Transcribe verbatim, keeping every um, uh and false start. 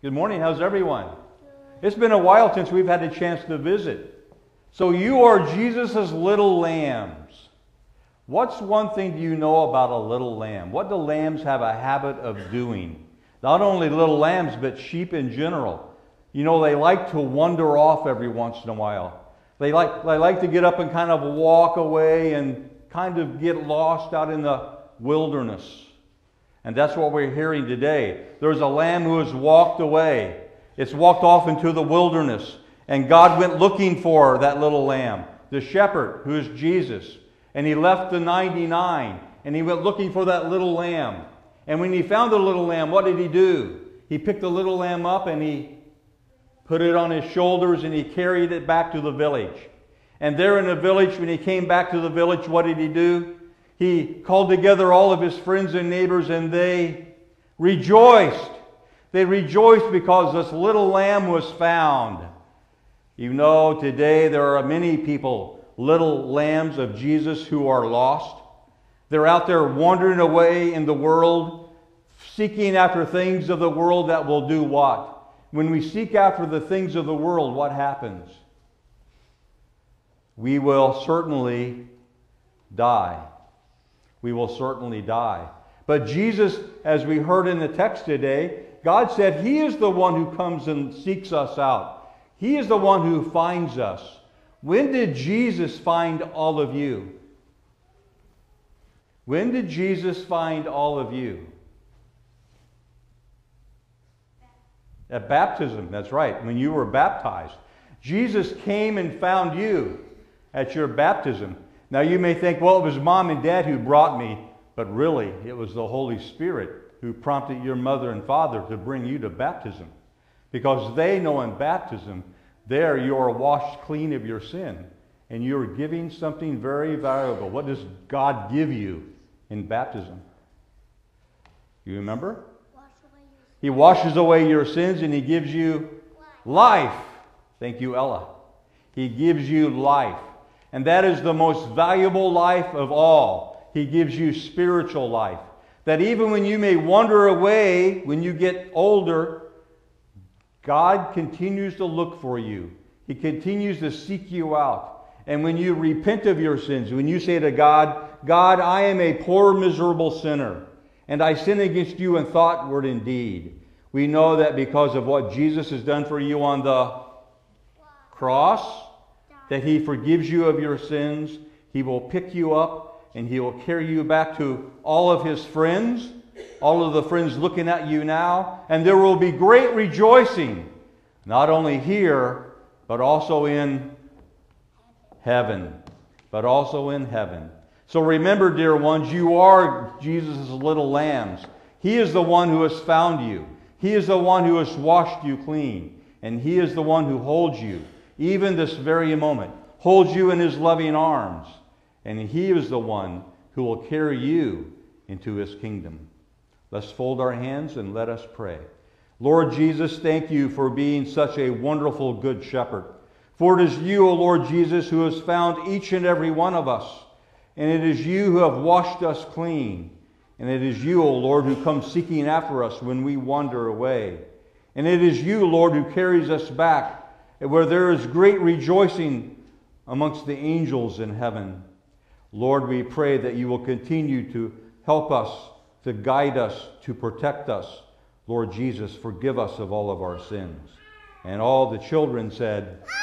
Good morning. How's everyone? It's been a while since we've had a chance to visit. So you are Jesus' little lambs. What's one thing you know about a little lamb? What do lambs have a habit of doing? Not only little lambs, but sheep in general. You know, they like to wander off every once in a while. They like, they like to get up and kind of walk away and kind of get lost out in the wilderness. And that's what we're hearing today. There's a lamb who has walked away. It's walked off into the wilderness. And God went looking for that little lamb, the shepherd, who is Jesus. And he left the ninety-nine, and he went looking for that little lamb. And when he found the little lamb, what did he do? He picked the little lamb up and he put it on his shoulders and he carried it back to the village. And there in the village, when he came back to the village, what did he do? He called together all of his friends and neighbors, and they rejoiced. They rejoiced because this little lamb was found. You know, today there are many people, little lambs of Jesus, who are lost. They're out there wandering away in the world, seeking after things of the world that will do what? When we seek after the things of the world, what happens? We will certainly die. We will certainly die. But Jesus, as we heard in the text today, God said He is the one who comes and seeks us out. He is the one who finds us. When did Jesus find all of you? When did Jesus find all of you? At baptism, that's right, when you were baptized. Jesus came and found you at your baptism. Now you may think, well, it was Mom and Dad who brought me, but really it was the Holy Spirit who prompted your mother and father to bring you to baptism. Because they know in baptism, there you are washed clean of your sin. And you are giving something very valuable. What does God give you in baptism? You remember? He washes away your sins and He gives you life. Thank you, Ella. He gives you life. And that is the most valuable life of all. He gives you spiritual life. That even when you may wander away, when you get older, God continues to look for you. He continues to seek you out. And when you repent of your sins, when you say to God, God, I am a poor, miserable sinner, and I sin against you in thought, word, and deed. We know that because of what Jesus has done for you on the cross, that He forgives you of your sins. He will pick you up and He will carry you back to all of His friends, all of the friends looking at you now. And there will be great rejoicing, not only here, but also in heaven. But also in heaven. So remember, dear ones, you are Jesus' little lambs. He is the one who has found you. He is the one who has washed you clean. And He is the one who holds you, even this very moment, holds you in His loving arms. And He is the one who will carry you into His kingdom. Let's fold our hands and let us pray. Lord Jesus, thank you for being such a wonderful good shepherd. For it is you, O Lord Jesus, who has found each and every one of us. And it is you who have washed us clean. And it is you, O Lord, who comes seeking after us when we wander away. And it is you, Lord, who carries us back where there is great rejoicing amongst the angels in heaven. Lord, we pray that you will continue to help us, to guide us, to protect us. Lord Jesus, forgive us of all of our sins. And all the children said,